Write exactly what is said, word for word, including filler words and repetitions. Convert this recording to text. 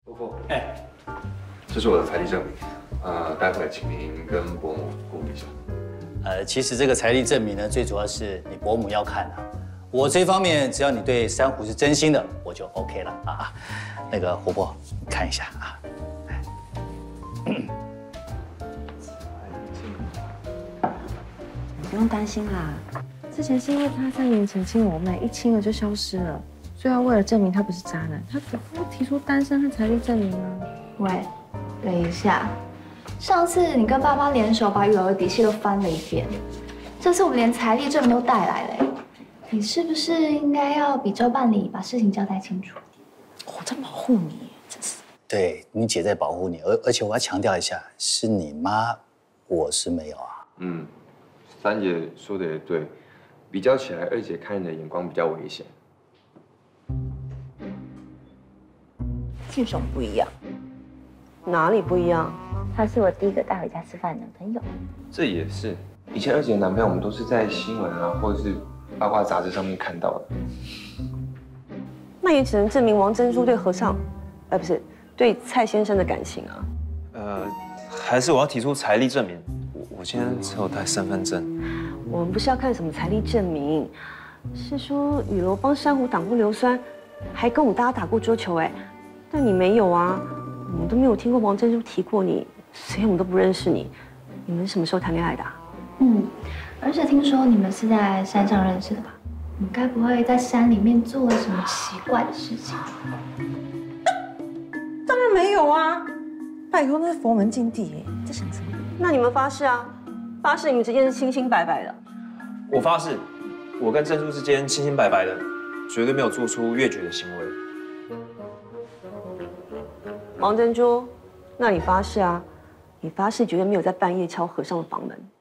伯伯，哎，这是我的财力证明，呃，待会请您跟伯母过一下。 呃，其实这个财力证明呢，最主要是你伯母要看啊。我这方面，只要你对珊瑚是真心的，我就 OK 了啊。那个琥珀，你看一下啊。 不用担心啦，之前是因为他三年前亲我妹，一亲了就消失了，所以他为了证明他不是渣男，他只不过提出单身和财力证明啊。 喂，等一下，上次你跟爸爸联手把雨儿的底细都翻了一遍，这次我们连财力证明都带来了，你是不是应该要比照办理，把事情交代清楚？ 我在保护你，真是。 对你姐在保护你，而而且我要强调一下，是你妈，我是没有啊。 嗯。 三姐说的也对，比较起来，二姐看人的眼光比较危险。 这种不一样，哪里不一样？ 他是我第一个带回家吃饭的男朋友。 这也是，以前二姐的男朋友我们都是在新闻啊，或者是八卦杂志上面看到的。 那也只能证明王珍珠对和尚，呃，不是对蔡先生的感情啊。 呃，还是我要提出财力证明。 我今天只有带身份证。 我们不是要看什么财力证明，是说雨柔帮珊瑚挡过硫酸，还跟我们大家打过桌球哎，但你没有啊，我们都没有听过王珍珠提过你，所以我们都不认识你。你们什么时候谈恋爱的、啊？ 嗯，而且听说你们是在山上认识的吧？你该不会在山里面做了什么奇怪的事情？ 当然没有啊！拜托，那是佛门禁地哎，在想什么？ 那你们发誓啊！发誓你们之间是清清白白的。 我发誓，我跟珍珠之间清清白白的，绝对没有做出越矩的行为。 王珍珠，那你发誓啊？你发誓绝对没有在半夜敲和尚的房门。